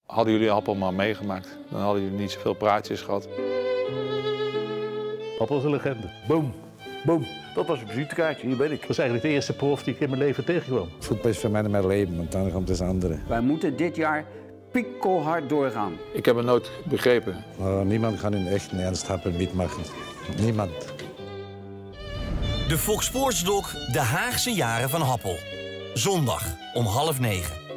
Hadden jullie Happel maar meegemaakt, dan hadden jullie niet zoveel praatjes gehad. Happel is een legende. Boom, boom. Dat was een visitekaartje, hier ben ik. Dat is eigenlijk de eerste prof die ik in mijn leven tegenkwam. Voetbal is voor mij mijn leven, want dan komt het andere. Wij moeten dit jaar pikkelhard doorgaan. Ik heb het nooit begrepen. Niemand kan in echt ernst Happel mitmachen. Niemand. De Fox Sports Doc De Haagse jaren van Happel. Zondag om 20:30.